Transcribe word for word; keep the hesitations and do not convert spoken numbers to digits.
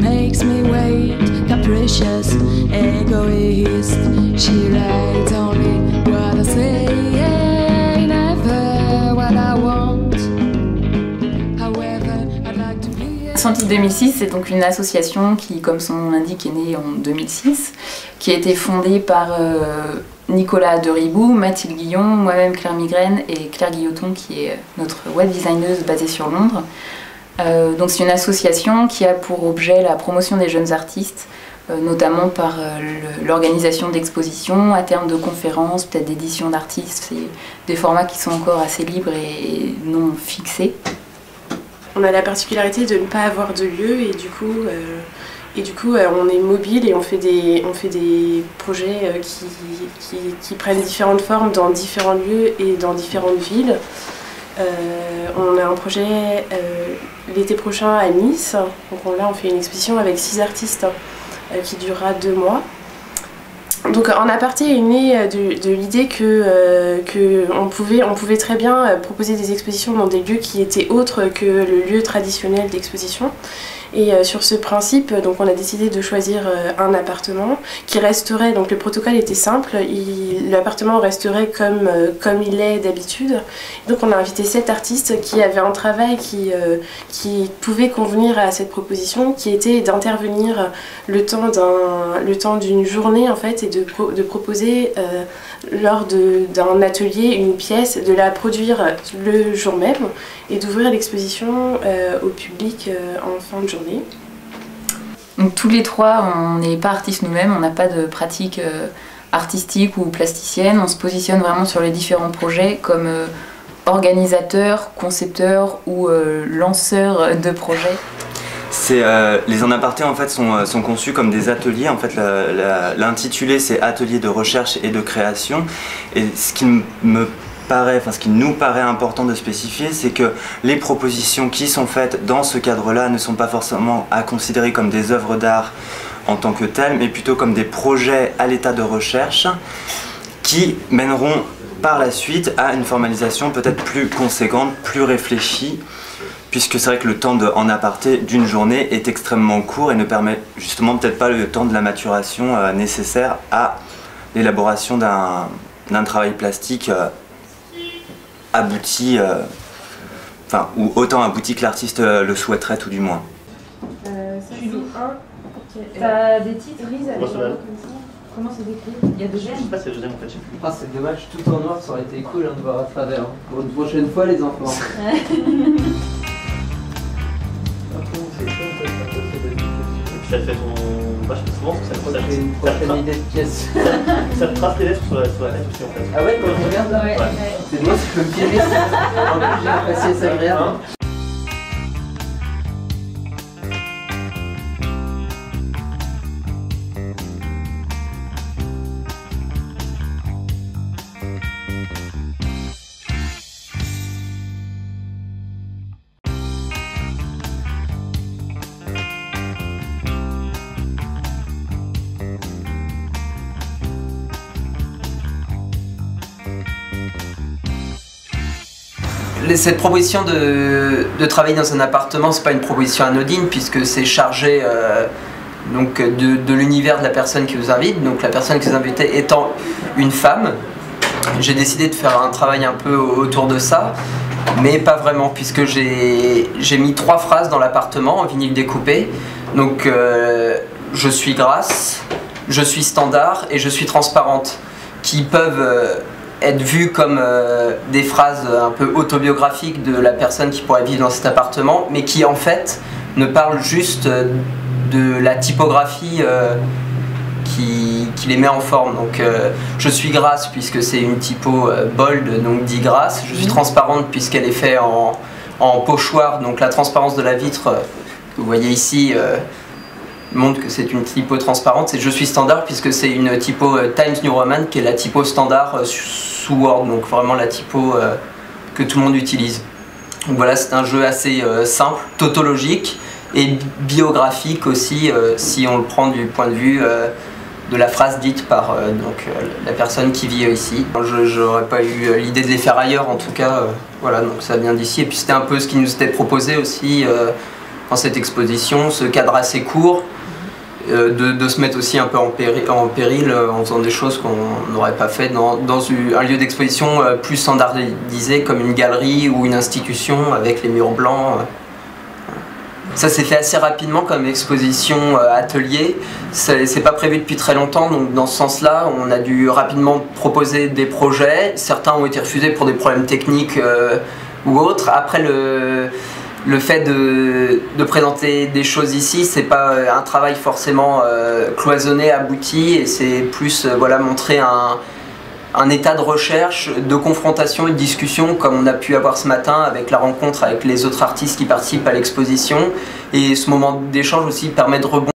makes me wait, capricious, egoist. She writes only what I say, never what I want. However, I'd like to be. Senti deux mille six, c'est donc une association qui, comme son nom l'indique, est née en deux mille six, qui a été fondée par euh, Nicolas de Ribou, Mathilde Guillon, moi-même Claire Migraine et Claire Guilloton, qui est notre web designeuse basée sur Londres. Euh, donc c'est une association qui a pour objet la promotion des jeunes artistes, euh, notamment par euh, l'organisation d'expositions, à terme de conférences, peut-être d'éditions d'artistes. C'est des formats qui sont encore assez libres et non fixés. On a la particularité de ne pas avoir de lieu et du coup, euh, et du coup euh, on est mobile et on fait des, on fait des projets euh, qui, qui, qui prennent différentes formes dans différents lieux et dans différentes villes. Euh, on a un projet euh, l'été prochain à Nice, donc on, là on fait une exposition avec six artistes euh, qui durera deux mois. Donc en aparté est né de, de l'idée que, euh, que on pouvait, on pouvait très bien proposer des expositions dans des lieux qui étaient autres que le lieu traditionnel d'exposition. Et euh, sur ce principe, donc on a décidé de choisir euh, un appartement qui resterait, donc le protocole était simple, l'appartement resterait comme, euh, comme il est d'habitude. Donc on a invité sept artistes qui avaient un travail qui, euh, qui pouvait convenir à cette proposition, qui était d'intervenir le temps d'un, le temps d'une journée en fait, et de, pro, de proposer euh, lors d'un atelier une pièce, de la produire le jour même et d'ouvrir l'exposition euh, au public euh, en fin de journée. Donc, tous les trois, on n'est pas artistes nous-mêmes, on n'a pas de pratique euh, artistique ou plasticienne, on se positionne vraiment sur les différents projets comme euh, organisateurs, concepteurs ou euh, lanceurs de projets. C'est, euh, les en aparté en fait sont, sont conçus comme des ateliers. En fait, l'intitulé c'est atelier de recherche et de création. Et ce qui me paraît, enfin ce qui nous paraît important de spécifier, c'est que les propositions qui sont faites dans ce cadre-là ne sont pas forcément à considérer comme des œuvres d'art en tant que telles, mais plutôt comme des projets à l'état de recherche qui mèneront par la suite à une formalisation peut-être plus conséquente, plus réfléchie. Puisque c'est vrai que le temps de, en aparté d'une journée est extrêmement court et ne permet justement peut-être pas le temps de la maturation euh, nécessaire à l'élaboration d'un d'un travail plastique euh, abouti, euh, enfin, ou autant abouti que l'artiste euh, le souhaiterait tout du moins. Euh, ça, tu loues un. T'as des titres grises avec un comme ça. Comment c'est décrit? Il y a deux gemmes. Je sais pas si c'est le deuxième en fait, je sais plus. Ah, c'est dommage, tout en noir, ça aurait été cool hein, de voir à travers. Hein. Pour une prochaine fois, les enfants. Tu as fait ton vachement souvent parce que ça te J'ai une prochaine idée de pièce. Ça te trace les lettres sur la, sur la tête aussi en fait. Ah ouais, quand je regarde là, ouais. Ouais. C'est moi si je peux me piéger. En plus, j'ai un faciès agréable. Hein. Cette proposition de, de travailler dans un appartement, c'est pas une proposition anodine puisque c'est chargé euh, donc de, de l'univers de la personne qui vous invite. Donc la personne qui vous invite étant une femme, j'ai décidé de faire un travail un peu autour de ça, mais pas vraiment puisque j'ai j'ai mis trois phrases dans l'appartement en vinyle découpé. Donc euh, je suis grasse, je suis standard et je suis transparente, qui peuvent euh, être vues comme euh, des phrases un peu autobiographiques de la personne qui pourrait vivre dans cet appartement, mais qui en fait ne parlent juste de la typographie euh, qui, qui les met en forme. Donc euh, je suis grasse puisque c'est une typo euh, bold, donc dit grasse. Je suis transparente puisqu'elle est faite en, en pochoir, donc la transparence de la vitre, euh, que vous voyez ici, euh, montre que c'est une typo transparente. Et je suis standard puisque c'est une typo euh, Times New Roman qui est la typo standard euh, sous Word, donc vraiment la typo euh, que tout le monde utilise. Donc voilà, c'est un jeu assez euh, simple, tautologique et biographique aussi, euh, si on le prend du point de vue euh, de la phrase dite par euh, donc, euh, la personne qui vit ici. Je n'aurais pas eu l'idée de les faire ailleurs en tout cas, euh, voilà, donc ça vient d'ici. Et puis c'était un peu ce qui nous était proposé aussi, euh, dans cette exposition, ce cadre assez court, euh, de, de se mettre aussi un peu en péril, en, péril euh, en faisant des choses qu'on n'aurait pas fait dans, dans un lieu d'exposition euh, plus standardisé comme une galerie ou une institution avec les murs blancs. Euh. Ça s'est fait assez rapidement comme exposition euh, atelier, c'est pas prévu depuis très longtemps, donc dans ce sens-là, on a dû rapidement proposer des projets. Certains ont été refusés pour des problèmes techniques euh, ou autres. Après, le, le fait de, de présenter des choses ici, c'est pas un travail forcément euh, cloisonné, abouti, et c'est plus euh, voilà, montrer un, un état de recherche, de confrontation et de discussion comme on a pu avoir ce matin avec la rencontre avec les autres artistes qui participent à l'exposition. Et ce moment d'échange aussi permet de rebondir